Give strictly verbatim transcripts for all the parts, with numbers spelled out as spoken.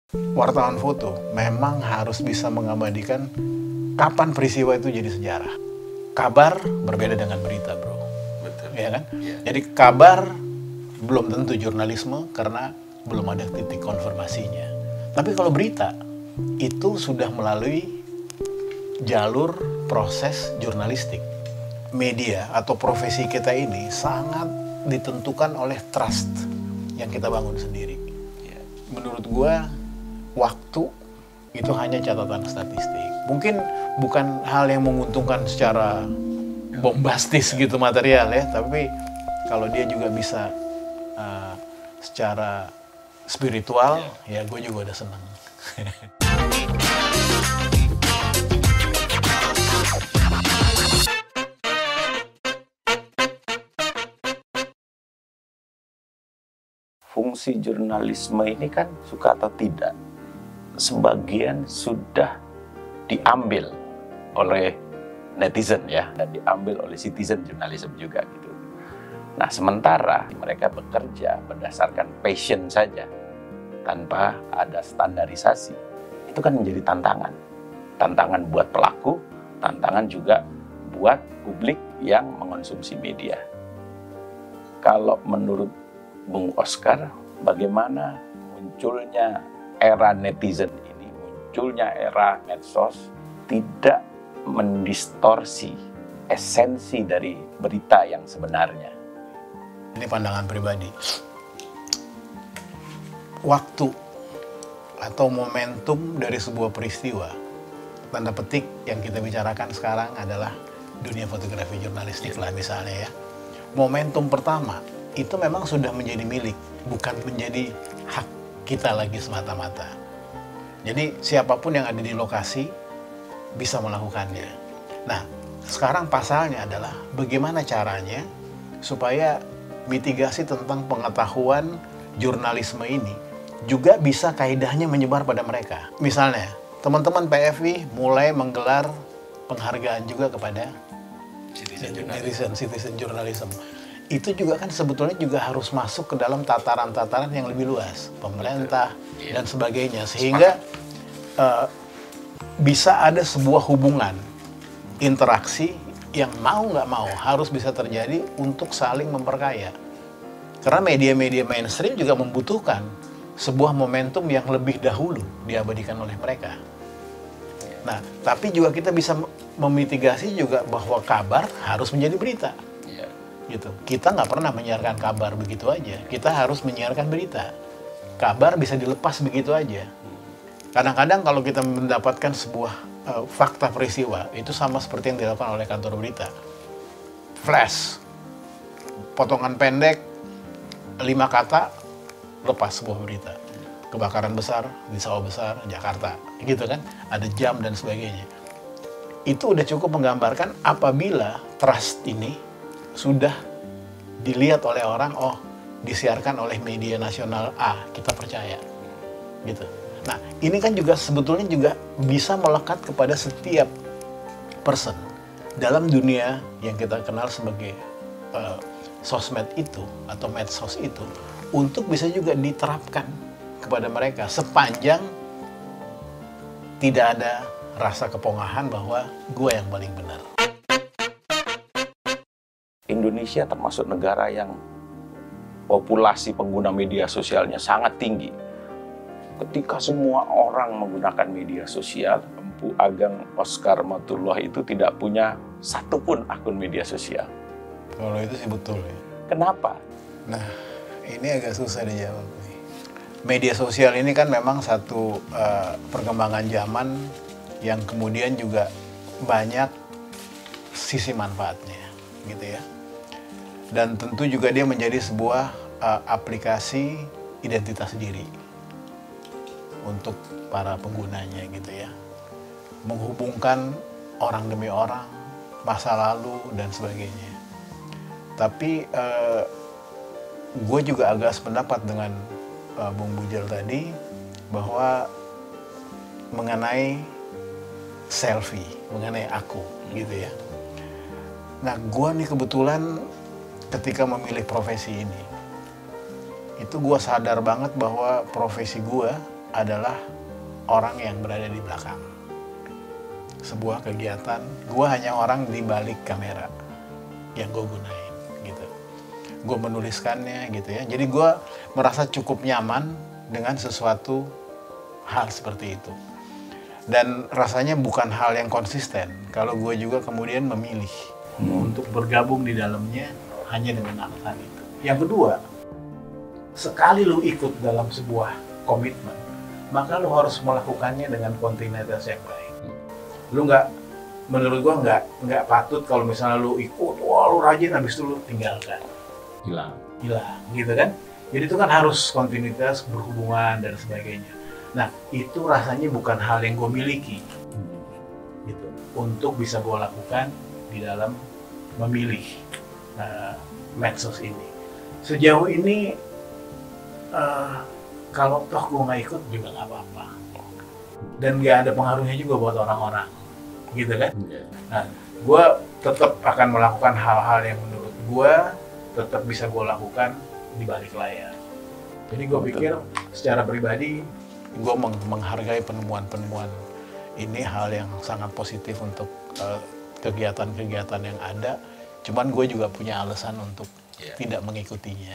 Wartawan foto memang harus bisa mengabadikan kapan peristiwa itu jadi sejarah. Kabar berbeda dengan berita, bro. Betul. Ya kan? Ya. Jadi kabar belum tentu jurnalisme karena belum ada titik konfirmasinya. Tapi kalau berita itu sudah melalui jalur proses jurnalistik. Media atau profesi kita ini sangat ditentukan oleh trust yang kita bangun sendiri. Ya. Menurut gua waktu itu hanya catatan statistik. Mungkin bukan hal yang menguntungkan secara bombastis gitu material ya, tapi kalau dia juga bisa uh, secara spiritual, ya gue juga udah senang. Fungsi jurnalisme ini kan suka atau tidak, sebagian sudah diambil oleh netizen ya, dan diambil oleh citizen journalism juga gitu. Nah, sementara mereka bekerja berdasarkan passion saja, tanpa ada standarisasi, itu kan menjadi tantangan. Tantangan buat pelaku, tantangan juga buat publik yang mengonsumsi media. Kalau menurut Bung Oscar, bagaimana munculnya era netizen ini, munculnya era medsos, tidak mendistorsi esensi dari berita yang sebenarnya? Ini pandangan pribadi. Waktu atau momentum dari sebuah peristiwa, tanda petik yang kita bicarakan sekarang adalah dunia fotografi jurnalistik lah misalnya ya. Momentum pertama itu memang sudah menjadi milik, bukan menjadi hak kita lagi semata-mata. Jadi siapapun yang ada di lokasi bisa melakukannya. Nah, sekarang pasalnya adalah bagaimana caranya supaya mitigasi tentang pengetahuan jurnalisme ini juga bisa kaidahnya menyebar pada mereka. Misalnya, teman-teman P F I mulai menggelar penghargaan juga kepada citizen, citizen journalism. Itu juga kan sebetulnya juga harus masuk ke dalam tataran-tataran yang lebih luas, pemerintah yeah. dan sebagainya, sehingga uh, bisa ada sebuah hubungan interaksi yang mau nggak mau harus bisa terjadi untuk saling memperkaya. Karena media-media mainstream juga membutuhkan sebuah momentum yang lebih dahulu diabadikan oleh mereka. Nah, tapi juga kita bisa memitigasi juga bahwa kabar harus menjadi berita. Gitu. Kita nggak pernah menyiarkan kabar begitu aja. Kita harus menyiarkan berita. Kabar bisa dilepas begitu aja. Kadang-kadang kalau kita mendapatkan sebuah uh, fakta peristiwa, itu sama seperti yang dilakukan oleh kantor berita. Flash, potongan pendek, lima kata, lepas sebuah berita. Kebakaran besar di sawah besar, Jakarta. Gitu kan, ada jam dan sebagainya. Itu udah cukup menggambarkan apabila trust ini sudah dilihat oleh orang, oh disiarkan oleh media nasional A, kita percaya, gitu. Nah, ini kan juga sebetulnya juga bisa melekat kepada setiap person dalam dunia yang kita kenal sebagai uh, sosmed itu atau medsos itu, untuk bisa juga diterapkan kepada mereka sepanjang tidak ada rasa kepongahan bahwa gue yang paling benar. Indonesia termasuk negara yang populasi pengguna media sosialnya sangat tinggi. Ketika semua orang menggunakan media sosial, Empu Ageng Oscar Matullah itu tidak punya satupun akun media sosial. Kalau itu sih betul ya. Kenapa? Nah, ini agak susah dijawab nih. Media sosial ini kan memang satu uh, perkembangan zaman yang kemudian juga banyak sisi manfaatnya, gitu ya. Dan tentu juga dia menjadi sebuah uh, aplikasi identitas diri untuk para penggunanya gitu ya. Menghubungkan orang demi orang, masa lalu dan sebagainya. Tapi uh, gue juga agak sependapat dengan uh, Bung Bujel tadi bahwa mengenai selfie, mengenai aku gitu ya. Nah, gue nih kebetulan ketika memilih profesi ini, itu gue sadar banget bahwa profesi gue adalah orang yang berada di belakang sebuah kegiatan. Gue hanya orang di balik kamera yang gue gunain gitu. Gue menuliskannya gitu ya. Jadi gue merasa cukup nyaman dengan sesuatu hal seperti itu. Dan rasanya bukan hal yang konsisten kalau gue juga kemudian memilih hmm. untuk bergabung di dalamnya hanya dengan alasan itu. Yang kedua, sekali lu ikut dalam sebuah komitmen, maka lu harus melakukannya dengan kontinuitas yang baik. Lu nggak, menurut gua nggak nggak patut kalau misalnya lu ikut, wah lu rajin, habis itu lu tinggalkan, hilang, hilang, gitu kan? Jadi itu kan harus kontinuitas, berhubungan dan sebagainya. Nah itu rasanya bukan hal yang gue miliki, gitu. Untuk bisa gue lakukan di dalam memilih uh, medsos ini. Sejauh ini uh, kalau toh gue nggak ikut juga nggak apa-apa, dan nggak ada pengaruhnya juga buat orang-orang, gitu kan? Nah, gue tetap akan melakukan hal-hal yang menurut gue tetap bisa gue lakukan di balik layar. Jadi gue pikir secara pribadi gue meng menghargai penemuan-penemuan ini, hal yang sangat positif untuk kegiatan-kegiatan uh, yang ada. Cuman gue juga punya alasan untuk yeah. tidak mengikutinya.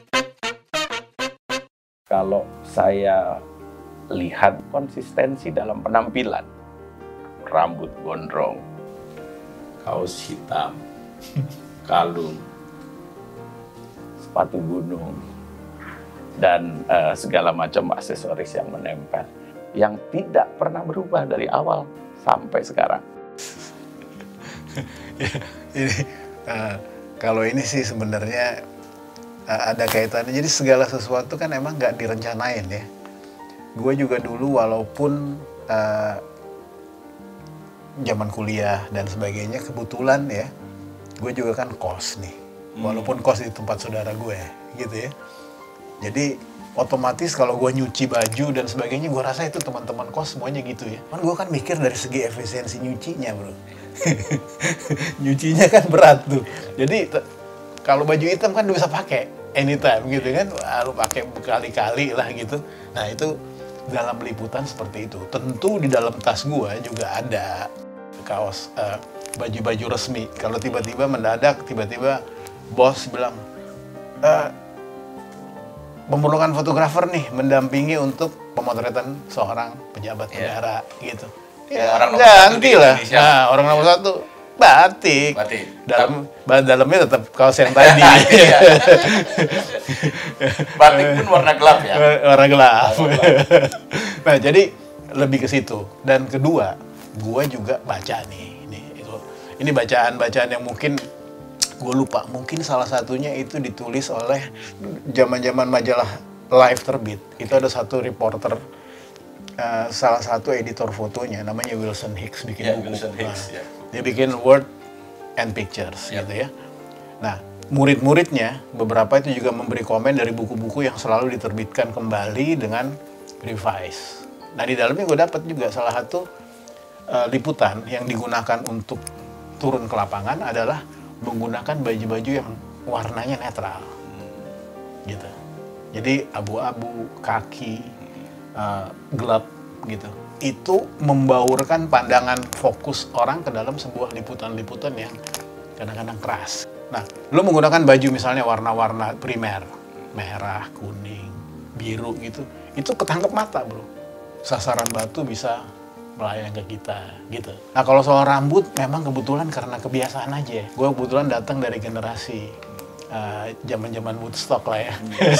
Kalau saya lihat konsistensi dalam penampilan, rambut gondrong, kaos hitam, kalung, sepatu gunung, dan uh, segala macam aksesoris yang menempel, yang tidak pernah berubah dari awal sampai sekarang. Ini uh, kalau ini sih sebenarnya uh, ada kaitannya. Jadi segala sesuatu kan emang nggak direncanain ya. Gue juga dulu walaupun uh, zaman kuliah dan sebagainya, kebetulan ya, gue juga kan kos nih. Walaupun kos di tempat saudara gue, gitu ya. Jadi otomatis kalau gue nyuci baju dan sebagainya, gue rasa itu teman-teman kos semuanya gitu ya. Kan gue kan mikir dari segi efisiensi nyucinya, bro. Nyucinya kan berat tuh. Jadi kalau baju hitam kan bisa pakai anytime gitu kan. Wah, lu pakai berkali-kali lah gitu. Nah itu dalam liputan seperti itu. Tentu di dalam tas gue juga ada kaos uh, baju-baju resmi. Kalau tiba-tiba mendadak, tiba-tiba bos bilang, e, memerlukan fotografer nih mendampingi untuk pemotretan seorang pejabat yeah. negara gitu. Ya, ya ganti lah. Nah, orang nomor satu batik. Batik. Dalam Tam dalamnya tetap kaos yang tadi. Batik pun warna gelap ya. Warna gelap. Nah, jadi lebih ke situ. Dan kedua, gua juga baca nih. Ini itu. Ini bacaan-bacaan yang mungkin gue lupa, mungkin salah satunya itu ditulis oleh zaman-zaman majalah Life terbit. Itu ada satu reporter, uh, salah satu editor fotonya, namanya Wilson Hicks, bikin yeah, buku. Wilson Hicks, nah, yeah. Dia bikin Word and Pictures, yeah. gitu ya. Nah, murid-muridnya, beberapa itu juga memberi komen dari buku-buku yang selalu diterbitkan kembali dengan revise. Nah, di dalamnya gue dapat juga salah satu uh, liputan yang digunakan untuk turun ke lapangan adalah menggunakan baju-baju yang warnanya netral, gitu. Jadi abu-abu, kaki, uh, gelap, gitu. Itu membaurkan pandangan fokus orang ke dalam sebuah liputan-liputan yang kadang-kadang keras. Nah, lo menggunakan baju misalnya warna-warna primer, merah, kuning, biru, gitu. Itu ketangkep mata, bro. Sasaran batu bisa melayang ke kita, gitu. Nah, kalau soal rambut, memang kebetulan karena kebiasaan aja. Gue kebetulan datang dari generasi zaman-zaman uh, Woodstock lah ya. Yes.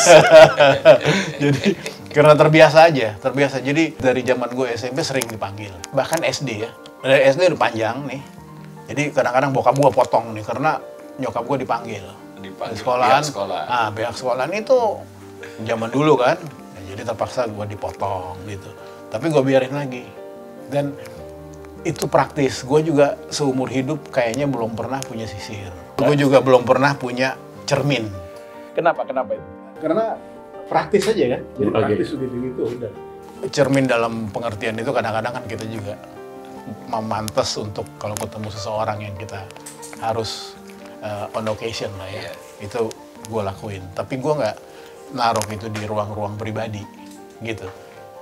Jadi, karena terbiasa aja, terbiasa. Jadi, dari zaman gue S M P sering dipanggil. Bahkan S D ya. Dari S D udah panjang nih. Jadi, kadang-kadang bokap gue potong nih, karena nyokap gue dipanggil. Dipanggil, di sekolahan. Pihak sekolah. Ah, pihak sekolahan itu zaman dulu kan. Nah, jadi terpaksa gue dipotong, gitu. Tapi gue biarin lagi. Dan itu praktis. Gue juga seumur hidup kayaknya belum pernah punya sisir. Gue juga belum pernah punya cermin. Kenapa? Kenapa itu? Karena praktis aja kan. Jadi okay. praktis gitu-gitu udah. Cermin dalam pengertian itu kadang-kadang kan kita juga memantas untuk kalau ketemu seseorang yang kita harus uh, on occasion lah ya. Yeah. Itu gue lakuin. Tapi gue nggak naruh itu di ruang-ruang pribadi gitu.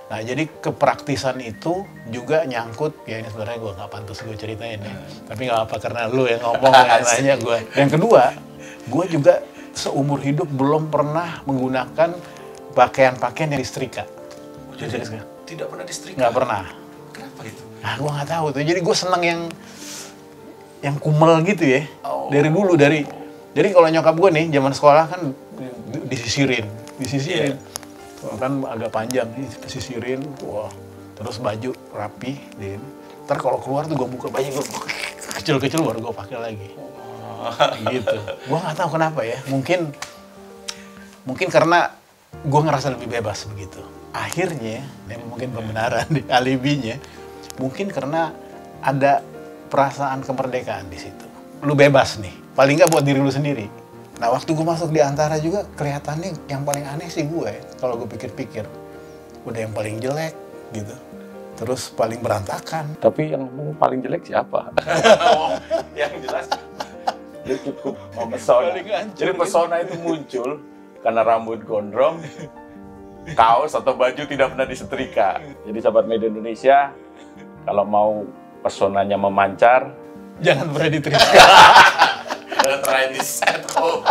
Nah, jadi kepraktisan itu juga nyangkut, ya ini sebenarnya gue nggak pantas gue ceritain ya. Hmm. Tapi nggak apa, karena lu yang ngomong, yang nanya gue. Yang kedua, gue juga seumur hidup belum pernah menggunakan pakaian-pakaian yang disetrika. Jadi, tidak pernah disetrika? Nggak pernah. Kenapa gitu? Nah, gue nggak tahu tuh. Jadi gue seneng yang yang kumel gitu ya. Oh. Dari dulu, dari... Jadi kalau nyokap gue nih, zaman sekolah kan disisirin. Disisirin. Yeah. Kan agak panjang nih, sisirin, wah, terus baju rapi, din. Ntar kalau keluar tuh gue buka baju gue kecil-kecil baru gue pakai lagi, oh. Gitu. Gue nggak tahu kenapa ya, mungkin mungkin karena gue ngerasa lebih bebas begitu. Akhirnya, ya mungkin pembenaran di alibinya, mungkin karena ada perasaan kemerdekaan di situ. Lu bebas nih, paling nggak buat diri lu sendiri. Nah, waktu gue masuk di Antara juga kelihatannya yang paling aneh sih gue, kalau gue pikir-pikir. Udah yang paling jelek gitu, terus paling berantakan. Tapi yang paling jelek siapa? Yang jelas dia cukup memesona. Jadi pesona itu muncul karena rambut gondrong, kaos atau baju tidak pernah disetrika. Jadi sahabat media Indonesia, kalau mau pesonanya memancar, jangan pernah disetrika. Try this at home.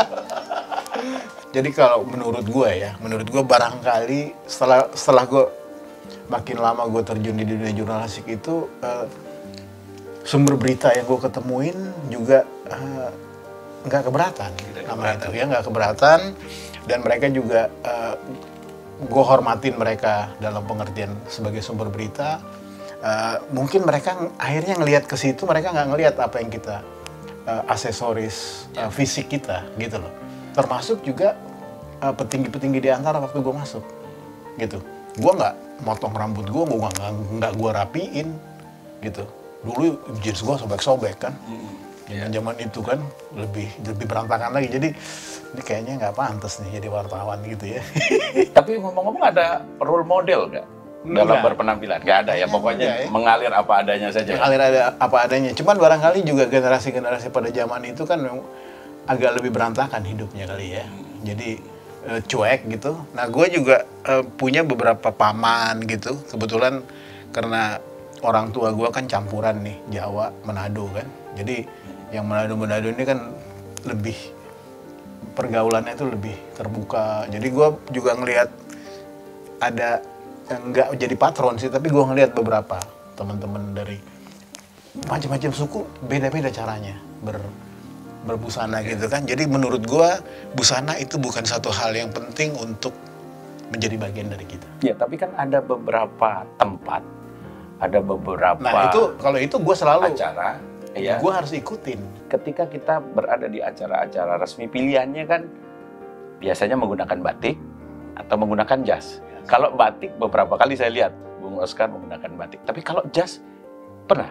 Jadi kalau menurut gue ya, menurut gue barangkali setelah setelah gue makin lama gue terjun di dunia jurnalistik itu, uh, sumber berita yang gue ketemuin juga nggak uh, keberatan sama itu ya, nggak keberatan, dan mereka juga uh, gue hormatin mereka dalam pengertian sebagai sumber berita. Uh, mungkin mereka akhirnya ngelihat ke situ, mereka nggak ngelihat apa yang kita Uh, aksesoris uh, fisik kita gitu loh, termasuk juga uh, petinggi-petinggi di Antara waktu gue masuk gitu. Gue nggak motong rambut gue, gue nggak nggak gue rapiin gitu. Dulu jeans gue sobek-sobek kan, zaman zaman itu kan lebih lebih berantakan lagi. Jadi ini kayaknya nggak pantas nih jadi wartawan gitu ya. Tapi ngomong-ngomong, ada role model nggak dalam enggak. berpenampilan? Nggak ada ya, pokoknya enggak, ya. Mengalir apa adanya saja. Mengalir ada apa adanya. Cuman barangkali juga generasi-generasi pada zaman itu kan agak lebih berantakan hidupnya kali ya. Jadi e, cuek gitu. Nah, gue juga e, punya beberapa paman gitu. Kebetulan karena orang tua gue kan campuran nih, Jawa, Manado kan. Jadi yang Manado-Manado ini kan lebih, pergaulannya itu lebih terbuka. Jadi gue juga ngelihat ada nggak jadi patron sih, tapi gue ngelihat beberapa teman-teman dari macam-macam suku beda-beda caranya ber, berbusana gitu kan. Jadi menurut gue busana itu bukan satu hal yang penting untuk menjadi bagian dari kita. Ya, tapi kan ada beberapa tempat, ada beberapa. Nah itu kalau itu gue selalu acara, ya. Gue harus ikutin. Ketika kita berada di acara-acara resmi, pilihannya kan biasanya menggunakan batik atau menggunakan jas. Kalau batik beberapa kali saya lihat Bung Oscar menggunakan batik. Tapi kalau jas pernah?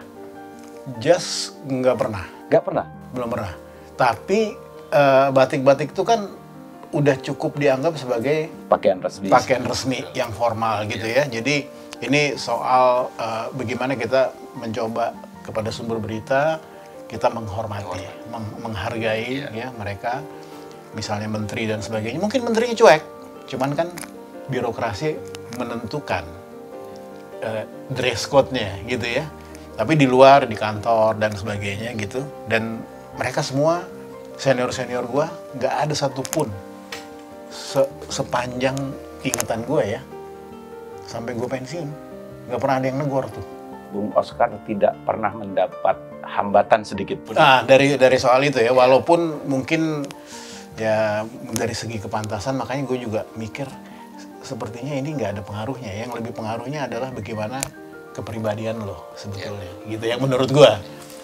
Jas nggak pernah. Nggak pernah? Belum pernah. Tapi uh, batik-batik itu kan udah cukup dianggap sebagai pakaian resmi. Pakaian resmi yang formal gitu ya. Jadi ini soal uh, bagaimana kita mencoba kepada sumber berita, kita menghormati, meng menghargai ya. ya mereka. Misalnya menteri dan sebagainya. Mungkin menterinya cuek, cuman kan birokrasi menentukan uh, dress code-nya gitu ya. Tapi di luar, di kantor dan sebagainya gitu. Dan mereka semua senior-senior gua nggak ada satupun se sepanjang ingatan gua ya sampai gua pensiun nggak pernah ada yang negor tuh. Bung Oscar tidak pernah mendapat hambatan sedikit pun. Nah, dari dari soal itu ya, walaupun mungkin ya dari segi kepantasan, makanya gue juga mikir sepertinya ini nggak ada pengaruhnya. Yang lebih pengaruhnya adalah bagaimana kepribadian lo sebetulnya, yeah. gitu. Yang menurut gue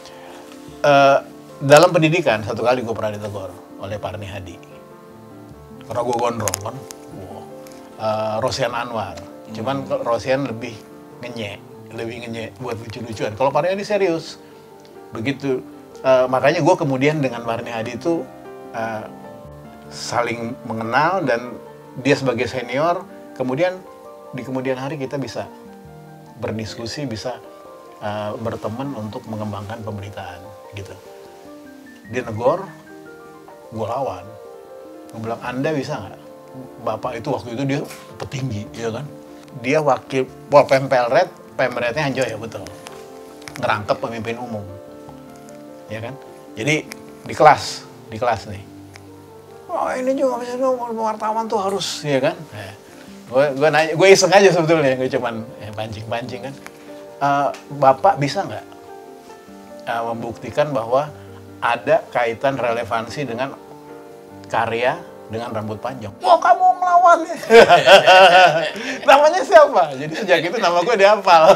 uh, dalam pendidikan satu kali gue pernah ditegur oleh Parni Hadi karena gue gondrong kan, wow. uh, Rosian Anwar. Hmm. Cuman Rosian lebih ngenyek, lebih ngenyek buat lucu-lucuan. Kalau Parni Hadi serius, begitu. Uh, makanya gue kemudian dengan Parni Hadi itu uh, saling mengenal, dan dia sebagai senior, kemudian di kemudian hari kita bisa berdiskusi, bisa uh, berteman untuk mengembangkan pemberitaan gitu. Dia negor, gue lawan. Gue bilang, Anda bisa nggak? Bapak itu waktu itu dia petinggi, ya kan? dia wakil Pol Pemret, Pemretnya Hanjo ya betul. Ngerangkep pemimpin umum. Ya kan? Jadi di kelas, di kelas nih. Oh ini juga misalnya wartawan tuh harus, ya kan? Nah, gue gue nanya, gue iseng aja sebetulnya, gue cuman ya, pancing-pancing kan. Uh, Bapak bisa nggak uh, membuktikan bahwa ada kaitan relevansi dengan karya dengan rambut panjang? Wah, kamu melawan. Namanya siapa? Jadi sejak itu nama gue dihafal.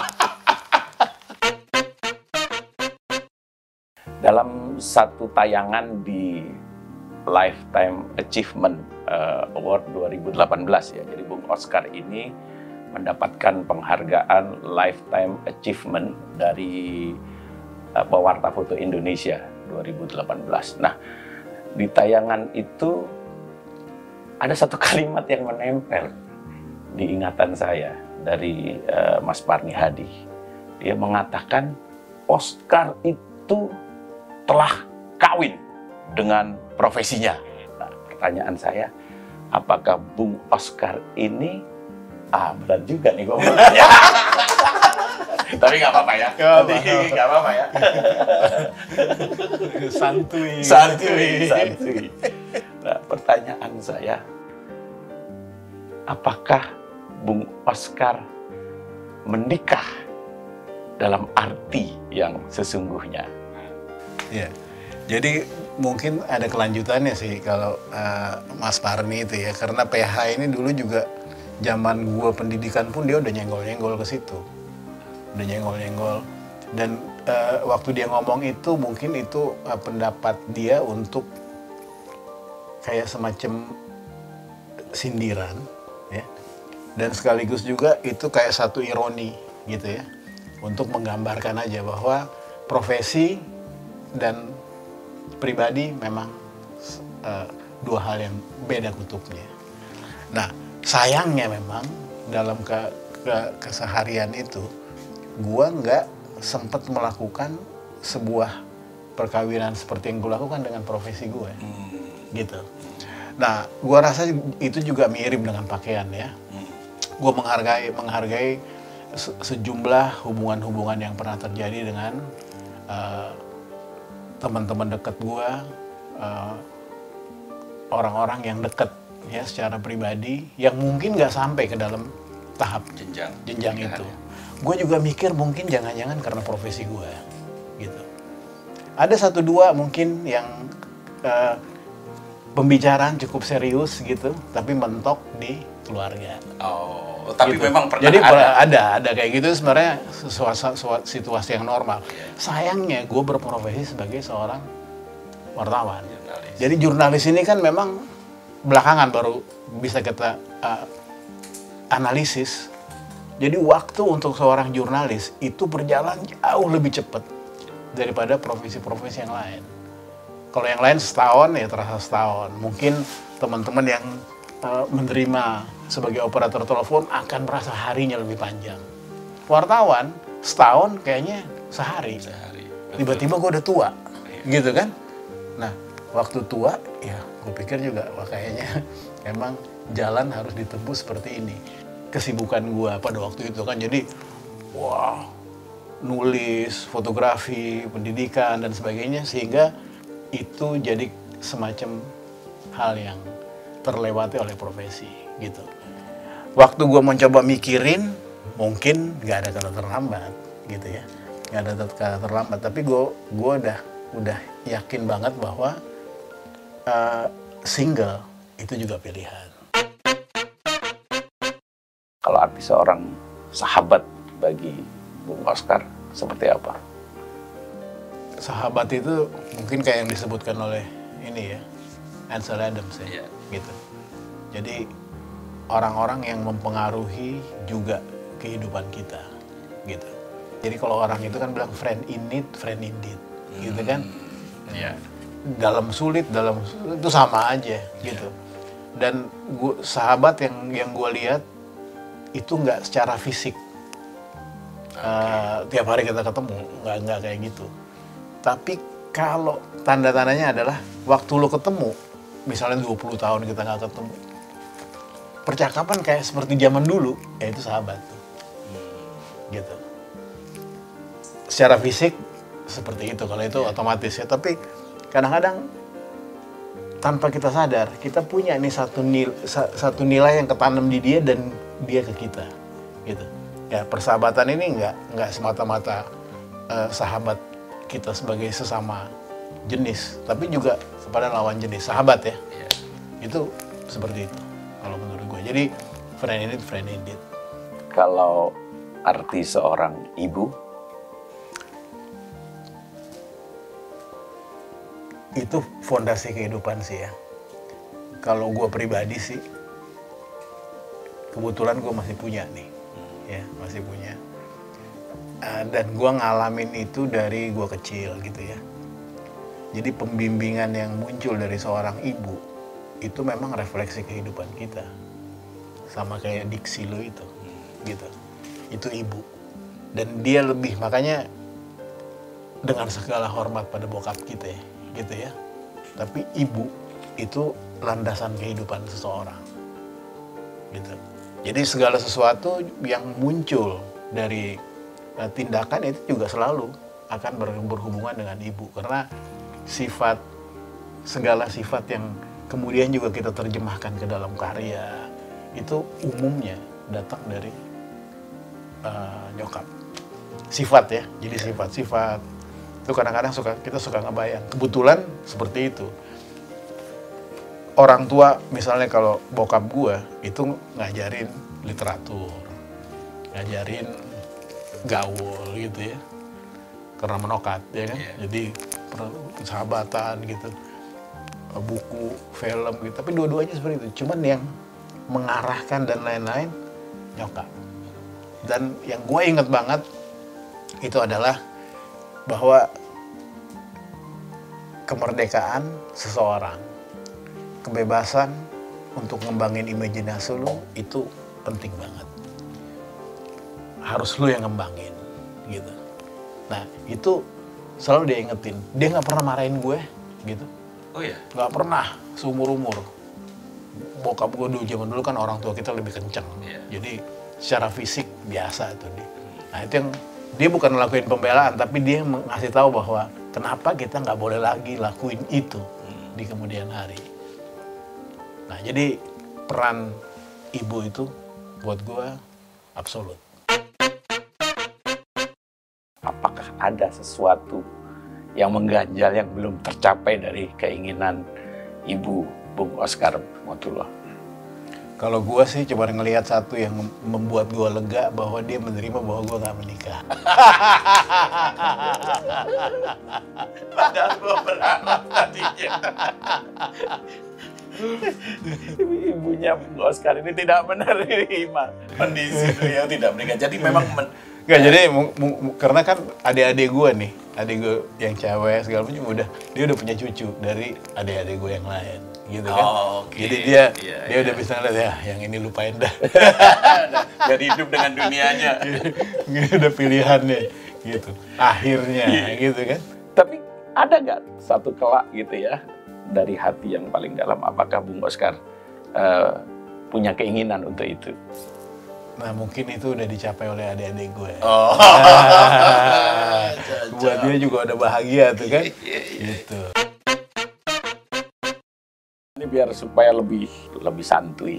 Dalam satu tayangan di Lifetime Achievement uh, Award dua ribu delapan belas ya. Jadi Bung Oscar ini mendapatkan penghargaan Lifetime Achievement dari uh, Pewarta Foto Indonesia dua ribu delapan belas. Nah, di tayangan itu ada satu kalimat yang menempel di ingatan saya dari uh, Mas Parni Hadi. Dia mengatakan Oscar itu telah kawin dengan profesinya. Nah, pertanyaan saya, apakah Bung Oscar ini, ah berat juga nih gue bertanya. Tapi nggak apa-apa ya. Nggak apa-apa ya. Santuy. Santuy. Santuy. Nah, pertanyaan saya, apakah Bung Oscar menikah dalam arti yang sesungguhnya? Ya, jadi mungkin ada kelanjutannya sih kalau uh, Mas Parni itu ya, karena P H ini dulu juga zaman gua pendidikan pun dia udah nyenggol-nyenggol ke situ, udah nyenggol-nyenggol, dan uh, waktu dia ngomong itu mungkin itu uh, pendapat dia untuk kayak semacam sindiran, ya, dan sekaligus juga itu kayak satu ironi gitu ya, untuk menggambarkan aja bahwa profesi dan pribadi memang uh, dua hal yang beda kutubnya. Nah, sayangnya memang dalam ke, ke, keseharian itu, gua nggak sempat melakukan sebuah perkawinan seperti yang gua lakukan dengan profesi gue, hmm. gitu. Nah, gua rasa itu juga mirip dengan pakaian ya. Hmm. Gua menghargai menghargai se sejumlah hubungan-hubungan yang pernah terjadi dengan uh, teman-teman dekat gue, uh, orang-orang yang dekat ya secara pribadi, yang mungkin nggak sampai ke dalam tahap jenjang, jenjang itu. Gue juga mikir mungkin jangan-jangan karena profesi gue, gitu. Ada satu dua mungkin yang uh, pembicaraan cukup serius gitu, tapi mentok di keluarga. Oh, tapi gitu. Memang pernah Jadi ada. ada, ada kayak gitu sebenarnya sesuatu situasi yang normal. Yeah. Sayangnya gue berprofesi sebagai seorang wartawan. Jurnalis. Jadi jurnalis ini kan memang belakangan baru bisa kita uh, analisis. Jadi waktu untuk seorang jurnalis itu berjalan jauh lebih cepat daripada profesi-profesi yang lain. Kalau yang lain setahun ya terasa setahun. Mungkin teman-teman yang uh, menerima sebagai operator telepon akan merasa harinya lebih panjang. Wartawan setahun kayaknya sehari. Sehari. Tiba-tiba gue udah tua, iya. Gitu kan? Nah, waktu tua, ya gue pikir juga, wah kayaknya emang jalan harus ditempuh seperti ini. Kesibukan gue pada waktu itu kan, jadi wah, nulis, fotografi, pendidikan dan sebagainya, sehingga itu jadi semacam hal yang terlewati oleh profesi, gitu. Waktu gue mencoba mikirin, mungkin nggak ada kata terlambat, gitu ya, nggak ada kata terlambat. Tapi gue gue udah udah yakin banget bahwa uh, single itu juga pilihan. Kalau arti seorang sahabat bagi Bung Oscar seperti apa? Sahabat itu mungkin kayak yang disebutkan oleh ini ya, Ansel Adams ya, yeah. Gitu. Jadi orang-orang yang mempengaruhi juga kehidupan kita, gitu. Jadi kalau orang itu kan bilang friend in need, friend indeed, hmm. gitu kan? Ya. Dalam sulit, dalam sulit, itu sama aja, yeah. Gitu. Dan gua, sahabat yang yang gue lihat itu nggak secara fisik, okay. uh, tiap hari kita ketemu, nggak nggak kayak gitu. Tapi kalau tanda-tandanya adalah waktu lo ketemu, misalnya dua puluh tahun kita nggak ketemu, percakapan kayak seperti zaman dulu, ya itu sahabat tuh. Gitu. Secara fisik seperti itu, kalau itu otomatis ya. Tapi kadang-kadang tanpa kita sadar, kita punya nih satu nilai, satu nilai yang ketanam di dia dan dia ke kita, gitu. Ya persahabatan ini nggak nggak semata-mata uh, sahabat kita sebagai sesama jenis, tapi juga kepada lawan jenis, sahabat ya. Ya. Itu seperti itu kalau menurut gue. Jadi friend in need, friend indeed. Kalau arti seorang ibu, itu fondasi kehidupan sih ya. Kalau gue pribadi sih, kebetulan gue masih punya nih, ya masih punya. Uh, dan gue ngalamin itu dari gue kecil gitu ya. Jadi pembimbingan yang muncul dari seorang ibu itu memang refleksi kehidupan kita, sama kayak diksi lo itu, gitu. Itu ibu. Dan dia lebih, makanya dengan segala hormat pada bokap kita ya, gitu ya. Tapi ibu itu landasan kehidupan seseorang, gitu. Jadi segala sesuatu yang muncul dari uh, tindakan itu juga selalu akan ber, berhubungan dengan ibu, karena sifat, segala sifat yang kemudian juga kita terjemahkan ke dalam karya itu umumnya datang dari uh, nyokap. Sifat ya, jadi sifat-sifat itu kadang-kadang suka kita suka ngebayang. Kebetulan seperti itu. Orang tua misalnya kalau bokap gue itu ngajarin literatur, ngajarin gaul gitu ya, karena menokat ya kan. Yeah. Jadi persahabatan gitu, buku, film gitu. Tapi dua-duanya seperti itu. Cuman yang mengarahkan dan lain-lain nyokap. Dan yang gue inget banget itu adalah bahwa kemerdekaan seseorang, kebebasan untuk ngembangin imajinasi lu itu penting banget. Harus lu yang ngembangin gitu. Nah itu selalu dia ingetin. Dia nggak pernah marahin gue gitu. Oh iya? Nggak pernah seumur-umur. Bokap gue dulu, zaman dulu kan orang tua kita lebih kenceng. Yeah. Jadi secara fisik biasa tuh dia. Nah itu yang dia bukan ngelakuin pembelaan, tapi dia ngasih tahu bahwa kenapa kita nggak boleh lagi lakuin itu hmm. di kemudian hari. Nah jadi peran ibu itu buat gue absolut. Apakah ada sesuatu yang mengganjal yang belum tercapai dari keinginan ibu Bung Oscar Motullah? Kalau gue sih cuma ngelihat satu yang membuat gue lega, bahwa dia menerima bahwa gue nggak menikah. Padahal gue berharap tadinya. Ibunya Bung Oscar ini tidak menerima kondisi beliau tidak menikah. Jadi memang men Nggak, jadi karena kan adik-adik gue nih, adik gue yang cewek segala macam udah, dia udah punya cucu dari adik-adik gue yang lain, gitu kan. Oh, okay. Jadi dia yeah, dia yeah. udah bisa ngeliat ya, yang ini lupain dah. Biar hidup dengan dunianya. Ini udah pilihannya, gitu. Akhirnya, yeah. gitu kan. Tapi ada nggak satu kelak gitu ya dari hati yang paling dalam? Apakah Bung Oscar uh, punya keinginan untuk itu? Nah mungkin itu udah dicapai oleh adik-adik gue. Oh. Nah, buat dia juga udah bahagia tuh kan. Gitu. Ini biar supaya lebih lebih santuy.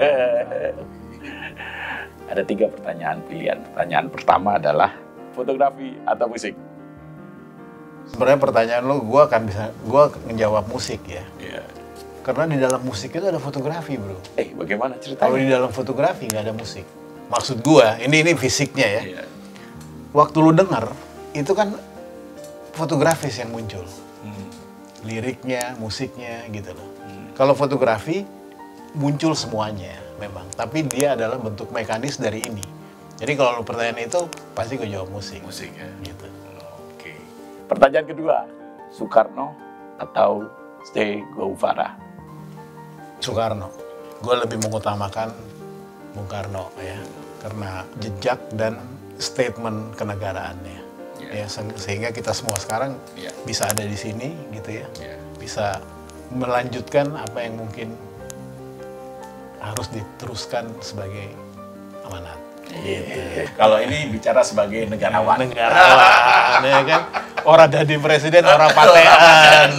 Ada tiga pertanyaan pilihan. Pertanyaan pertama adalah fotografi atau musik? Sebenarnya pertanyaan lo, gue akan bisa, gue ngejawab musik ya. Yeah. Karena di dalam musik itu ada fotografi, bro. Eh, bagaimana ceritanya? Kalau di dalam fotografi nggak ada musik. Maksud gue, ini ini fisiknya ya. Iya. Waktu lu denger, itu kan fotografis yang muncul. Hmm. Liriknya, musiknya, gitu loh. Hmm. Kalau fotografi, muncul semuanya memang. Tapi dia adalah bentuk mekanis dari ini. Jadi kalau lu pertanyaan itu, pasti gue jawab musik. Musik ya? Gitu. Oke. Pertanyaan kedua, Soekarno atau Che Guevara? Soekarno. Gue lebih mengutamakan Bung Karno ya, karena jejak dan statement kenegaraannya. Yeah. Ya, sehingga kita semua sekarang yeah. bisa ada di sini gitu ya, yeah. bisa melanjutkan apa yang mungkin harus diteruskan sebagai amanat. Gitu. Kalau ini bicara sebagai negarawan. Negarawan, ya kan? Orang jadi presiden, orang patean.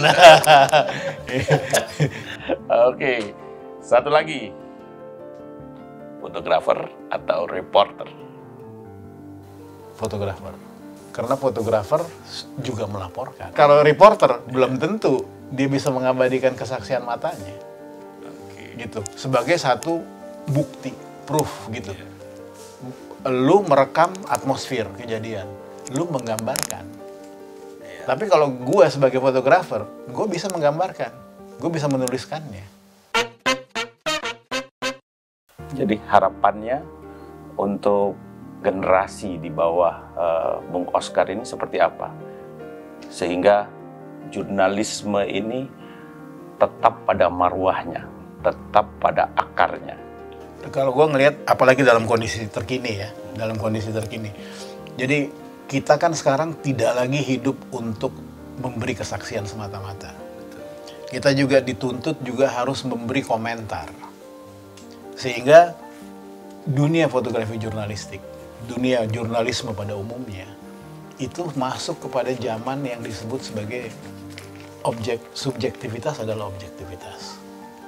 Oke, satu lagi. Fotografer atau reporter? Fotografer. Karena fotografer juga melaporkan. Kalau reporter, belum tentu dia bisa mengabadikan kesaksian matanya. Oke. Gitu. Sebagai satu bukti, proof gitu. Yeah. Lu merekam atmosfer kejadian, lu menggambarkan. Yeah. Tapi kalau gue sebagai fotografer, gue bisa menggambarkan, gue bisa menuliskannya. Jadi harapannya untuk generasi di bawah uh, Bung Oscar ini seperti apa? Sehingga jurnalisme ini tetap pada marwahnya, tetap pada akarnya. Kalau gue ngelihat, apalagi dalam kondisi terkini ya, dalam kondisi terkini. Jadi kita kan sekarang tidak lagi hidup untuk memberi kesaksian semata-mata. Kita juga dituntut juga harus memberi komentar. Sehingga dunia fotografi jurnalistik, dunia jurnalisme pada umumnya, itu masuk kepada zaman yang disebut sebagai objek, subjektivitas adalah objektivitas.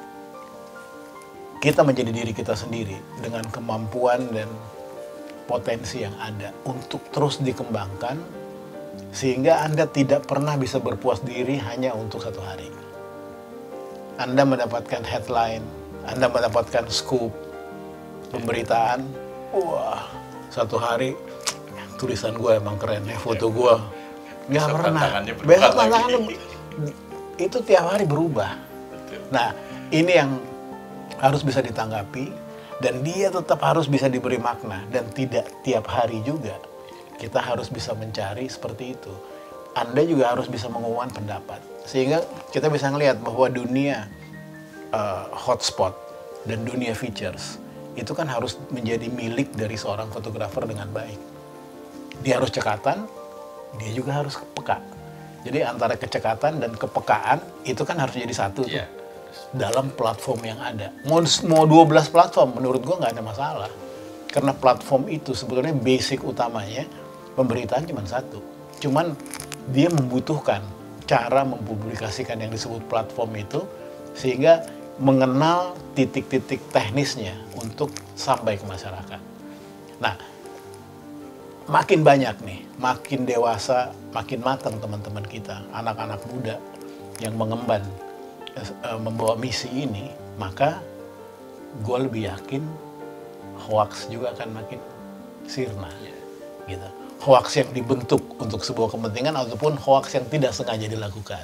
Kita menjadi diri kita sendiri dengan kemampuan dan potensi yang ada untuk terus dikembangkan sehingga Anda tidak pernah bisa berpuas diri hanya untuk satu hari. Anda mendapatkan headline, Anda mendapatkan scoop, pemberitaan, wah satu hari tulisan gue emang keren ya, foto gue nggak pernah. Besok tantangannya itu tiap hari berubah. Nah ini yang harus bisa ditanggapi, dan dia tetap harus bisa diberi makna, dan tidak tiap hari juga. Kita harus bisa mencari seperti itu. Anda juga harus bisa mengumumkan pendapat. Sehingga kita bisa melihat bahwa dunia uh, hotspot dan dunia features, itu kan harus menjadi milik dari seorang fotografer dengan baik. Dia harus cekatan, dia juga harus peka. Jadi antara kecekatan dan kepekaan, itu kan harus jadi satu tuh. Yeah. Dalam platform yang ada. Mau, mau dua belas platform, menurut gue nggak ada masalah. Karena platform itu sebetulnya basic utamanya, pemberitaan cuma satu. Cuman dia membutuhkan cara mempublikasikan yang disebut platform itu, sehingga mengenal titik-titik teknisnya untuk sampai ke masyarakat. Nah, makin banyak nih, makin dewasa, makin matang teman-teman kita, anak-anak muda yang mengemban membawa misi ini, maka gue lebih yakin hoax juga akan makin sirna, gitu. Hoax yang dibentuk untuk sebuah kepentingan ataupun hoax yang tidak sengaja dilakukan.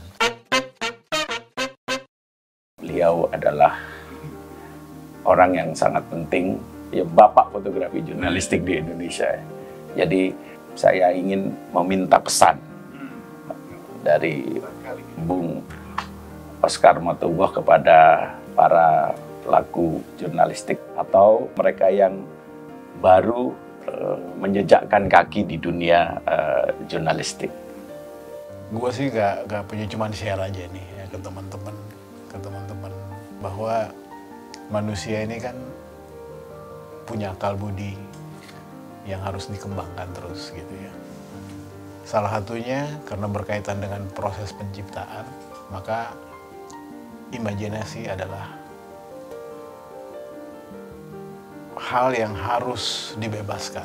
Beliau adalah orang yang sangat penting, ya bapak fotografi jurnalistik di Indonesia. Jadi saya ingin meminta pesan dari Bung Oscar Mottowoh kepada para pelaku jurnalistik atau mereka yang baru uh, menjejakkan kaki di dunia uh, jurnalistik. Gue sih gak, gak punya, cuman share aja nih ya ke teman-teman, ke teman-teman bahwa manusia ini kan punya akal budi yang harus dikembangkan terus gitu ya. Salah satunya karena berkaitan dengan proses penciptaan, maka imajinasi adalah hal yang harus dibebaskan,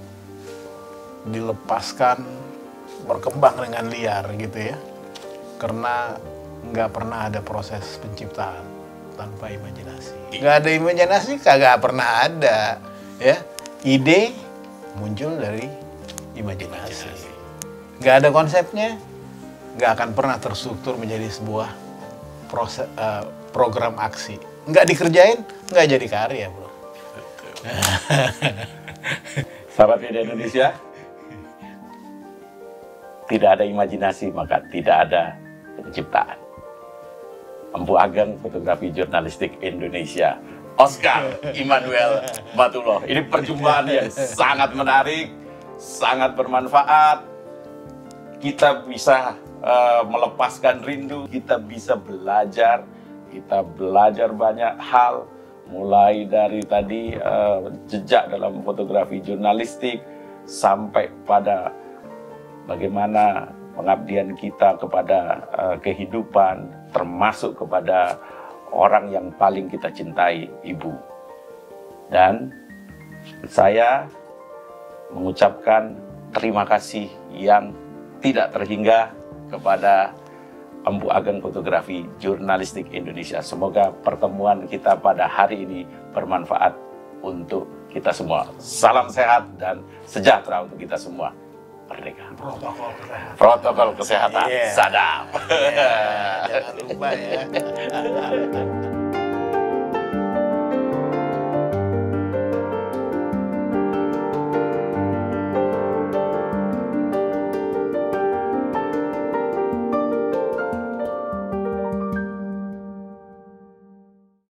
dilepaskan, berkembang dengan liar gitu ya. Karena nggak pernah ada proses penciptaan tanpa imajinasi. Nggak ada imajinasi, kagak pernah ada ya. Ide muncul dari imajinasi. Nggak ada konsepnya, nggak akan pernah terstruktur menjadi sebuah proses uh, program aksi. Nggak dikerjain, nggak jadi karya, bro. Sahabat Media Indonesia, tidak ada imajinasi maka tidak ada penciptaan. Empu Ageng Fotografi Jurnalistik Indonesia, Oscar Immanuel Mottowoh. Ini perjumpaan yang sangat menarik, sangat bermanfaat. Kita bisa uh, melepaskan rindu, kita bisa belajar, kita belajar banyak hal mulai dari tadi uh, jejak dalam fotografi jurnalistik sampai pada bagaimana pengabdian kita kepada uh, kehidupan, termasuk kepada orang yang paling kita cintai, ibu. Dan saya mengucapkan terima kasih yang tidak terhingga kepada Empu Ageng Fotografi Jurnalistik Indonesia. Semoga pertemuan kita pada hari ini bermanfaat untuk kita semua. Salam sehat dan sejahtera untuk kita semua. Merdeka. Protokol kesehatan. Protokol kesehatan. Yeah. Sadap. Yeah, jangan lupa ya.